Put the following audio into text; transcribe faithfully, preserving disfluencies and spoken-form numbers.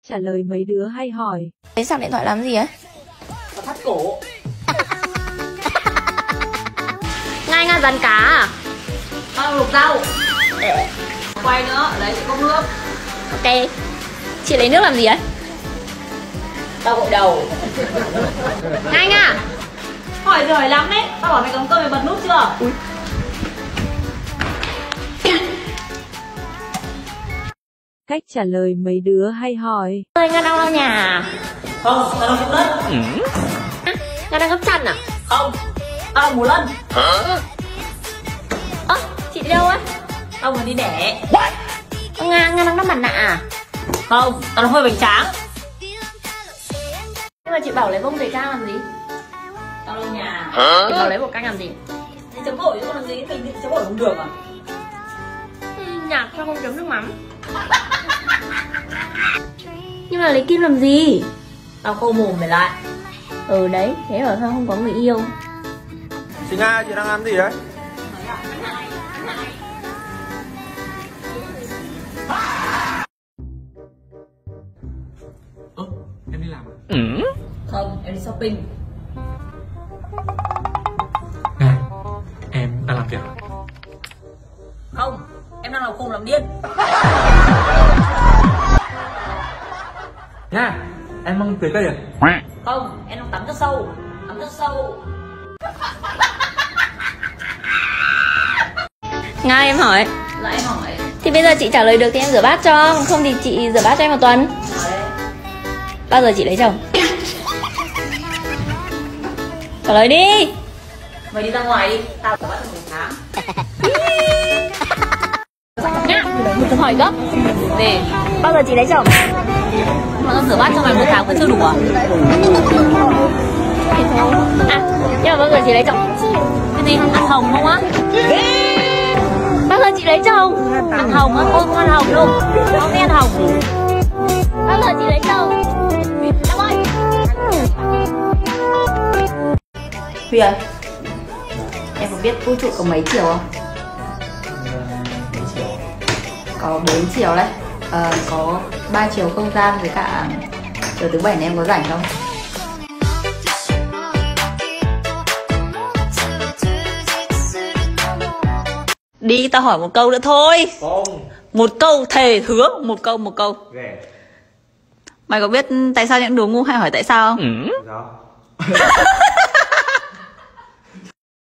trả lời mấy đứa hay hỏi. Lấy sạc điện thoại làm gì ấy? Nó thắt cổ. Ngay ngay dàn cá à? Không, luộc rau. Quay nữa, lấy chị cốc nước. Ok. Chị lấy nước làm gì ấy? Tao gội đầu. Nhanh à? Hỏi giỏi lắm đấy. Tao bảo mày cầm cơm mày bật nút chưa? Ui. Cách trả lời mấy đứa hay hỏi. Ơi, Nga đang lau nhà à? Không, tao đang gấp đất. Ừ. Nga đang gấp chăn à? Không, tao đang múa lân. Ơ, à, chị đi đâu ấy? Tao vừa đi đẻ. Nga, Nga đang đắp mặt nạ à? Không, tao đang phơi bánh tráng. Nhưng mà chị bảo lấy bông tẩy trang làm gì? Tao lau nhà. Chị bảo lấy một canh làm gì? Thì chấm phổi chứ còn làm gì, mình định chấm phổi không được à? Ừ, nhạt sao không chấm nước mắm? Nhưng mà lấy kim làm gì? Tao khô mồm mày lại. Ừ đấy, thế bảo sao không có người yêu. Chị Nga, chị đang ăn gì đấy? Ơ, em đi làm à? Ừ. Không, em đi shopping. Nga, em đang làm việc à? Không, em đang làm khùng làm điên. Nga, em mang tưới cây à? Không, em đang tắm rất sâu. Tắm rất sâu. Nga em hỏi. Lại em hỏi. Thì bây giờ chị trả lời được thì em rửa bát cho. Không thì chị rửa bát cho em một tuần. Hỏi đây. Bao giờ chị lấy chồng? Trả lời đi. Mày đi ra ngoài đi, tao rửa bát trong một tháng. Nhá, một câu hỏi gấp. Để bao giờ chị lấy chồng? Mà tao rửa bát cho mày một tháng vẫn chưa đủ à? À, nhưng mà bao giờ chị lấy chồng? Cái gì, ăn hồng không á? Bao giờ chị lấy chồng? Ăn hồng á, ôi không ăn hồng đâu. Không biết ăn hồng. Bao giờ chị lấy chồng? Em ơi. Huyền, em có biết vũ trụ có mấy chiều không? Mấy chiều? Có bốn chiều đấy. Ờ, có ba chiều không gian với cả chiều thứ bảy này em có rảnh không? Đi, tao hỏi một câu nữa thôi. Không. Một câu, thề hứa, một câu một câu. Ghẻ. Mày có biết tại sao những đứa ngu hay hỏi tại sao không? Sao?